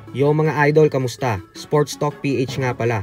Yo mga idol, kamusta? Sports Talk PH nga pala.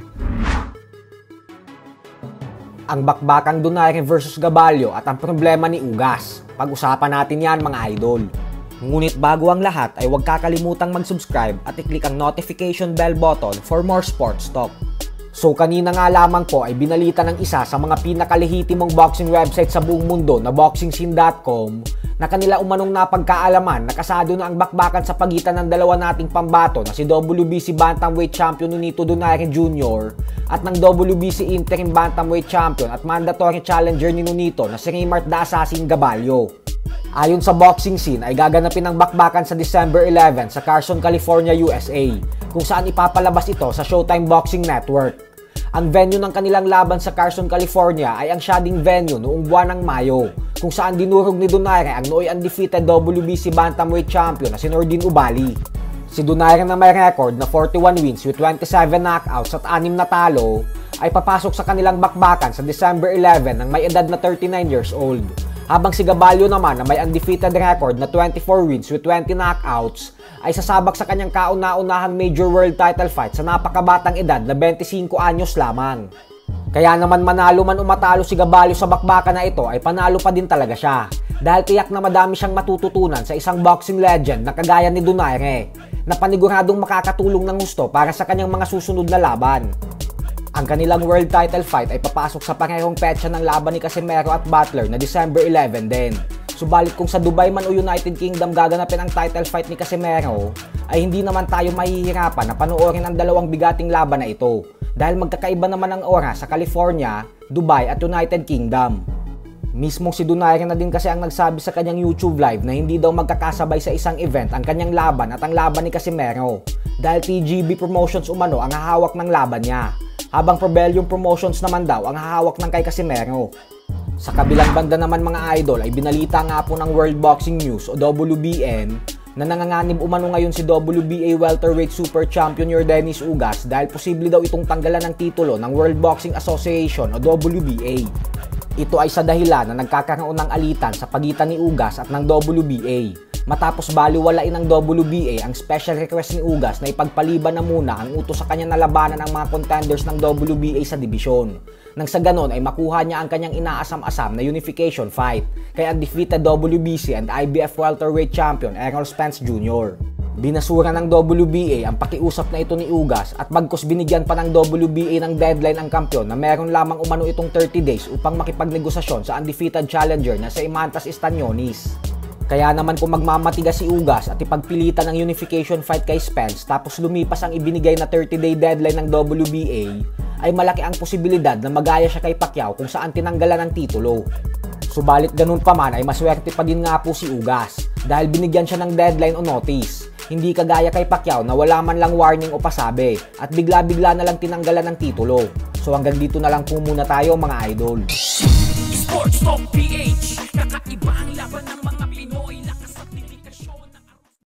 Ang bakbakang Donaire versus Gabalio at ang problema ni Ugas. Pag-usapan natin yan mga idol. Ngunit bago ang lahat ay huwag kakalimutang mag-subscribe at i-click ang notification bell button for more sports talk. So kanina nga lamang po ay binalita ng isa sa mga pinakalehitimong boxing website sa buong mundo na boxingscene.com na kanila umanong napagkaalaman na kasado na ang bakbakan sa pagitan ng dalawa nating pambato na si WBC Bantamweight Champion Nonito Donaire Jr. at ng WBC Interim Bantamweight Champion at Mandatory Challenger ni Nonito na si Raymart the Assassin Gabalio. Ayon sa boxing scene ay gaganapin ang bakbakan sa December 11 sa Carson, California, USA, kung saan ipapalabas ito sa Showtime Boxing Network. Ang venue ng kanilang laban sa Carson, California ay ang siya ding venue noong buwan ng Mayo, kung saan dinurog ni Donaire ang nooy undefeated WBC Bantamweight Champion na si Nordine Oubaali. Si Donaire na may record na 41 wins with 27 knockouts at 6 na talo ay papasok sa kanilang bakbakan sa December 11 nang may edad na 39 years old. Habang si Gabalio naman na may undefeated record na 24 wins with 20 knockouts ay sasabak sa kanyang kauna-unahang major world title fight sa napakabatang edad na 25 anyos lamang. Kaya naman manalo man o matalo si Gabalio sa bakbakan na ito ay panalo pa din talaga siya dahil tiyak na madami siyang matututunan sa isang boxing legend na kagaya ni Donaire na paniguradong makakatulong ng gusto para sa kanyang mga susunod na laban. Ang kanilang world title fight ay papasok sa parehong petsa ng laban ni Casimero at Butler na December 11 din. Subalit kung sa Dubai man o United Kingdom gaganapin ang title fight ni Casimero, ay hindi naman tayo mahihirapan na panoorin ang dalawang bigating laban na ito dahil magkakaiba naman ang oras sa California, Dubai at United Kingdom. Mismong si Donaire na din kasi ang nagsabi sa kanyang YouTube live na hindi daw magkakasabay sa isang event ang kanyang laban at ang laban ni Casimero dahil TGB Promotions umano ang hahawak ng laban niya, habang Probelium Promotions naman daw ang hahawak ng kay Casimero. Sa kabilang banda naman mga idol ay binalita nga po ng World Boxing News o WBN na nanganganib umano ngayon si WBA Welterweight Super Champion Yordenis Ugas dahil posible daw itong tanggalan ng titulo ng World Boxing Association o WBA. Ito ay sa dahilan na nagkakaroon ng alitan sa pagitan ni Ugas at ng WBA matapos baliwalain ng WBA ang special request ni Ugas na ipagpaliban na muna ang utos sa kanya na labanan ng mga contenders ng WBA sa dibisyon. Nang sa ganon ay makuha niya ang kanyang inaasam-asam na unification fight kay undefeated WBC and IBF welterweight champion Errol Spence Jr. Binasura ng WBA ang pakiusap na ito ni Ugas at bagkus binigyan pa ng WBA ng deadline ang kampyon na meron lamang umano itong 30 days upang makipagnegosasyon sa undefeated challenger na si Imantas Stanionis. Kaya naman kung magmamatigas si Ugas at ipagpilitan ang unification fight kay Spence tapos lumipas ang ibinigay na 30-day deadline ng WBA, ay malaki ang posibilidad na magaya siya kay Pacquiao kung saan tinanggalan ng titulo. Subalit ganun pa man ay maswerte pa din nga po si Ugas dahil binigyan siya ng deadline o notice. Hindi kagaya kay Pacquiao na wala man lang warning o pasabi at bigla-bigla na lang tinanggalan ng titulo. So hanggang dito na lang po muna tayo mga idol. Sports Talk PH, kakaiba ang laban ng